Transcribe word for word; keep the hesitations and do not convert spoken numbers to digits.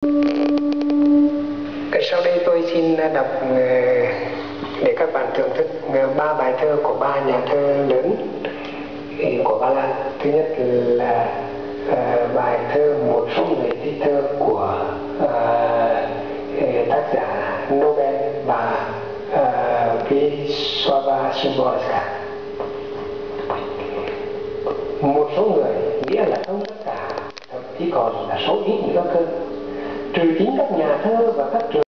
Sau đây tôi xin đọc để các bạn thưởng thức ba bài thơ của ba nhà thơ lớn của Ba Lan. Thứ nhất là uh, bài thơ Một số người thích thơ của uh, tác giả Nobel bà uh, Wisława Szymborska. Một số người nghĩa là không tất cả, thậm chí còn là số ít nữa cơ, trừ chính các nhà thơ và các trường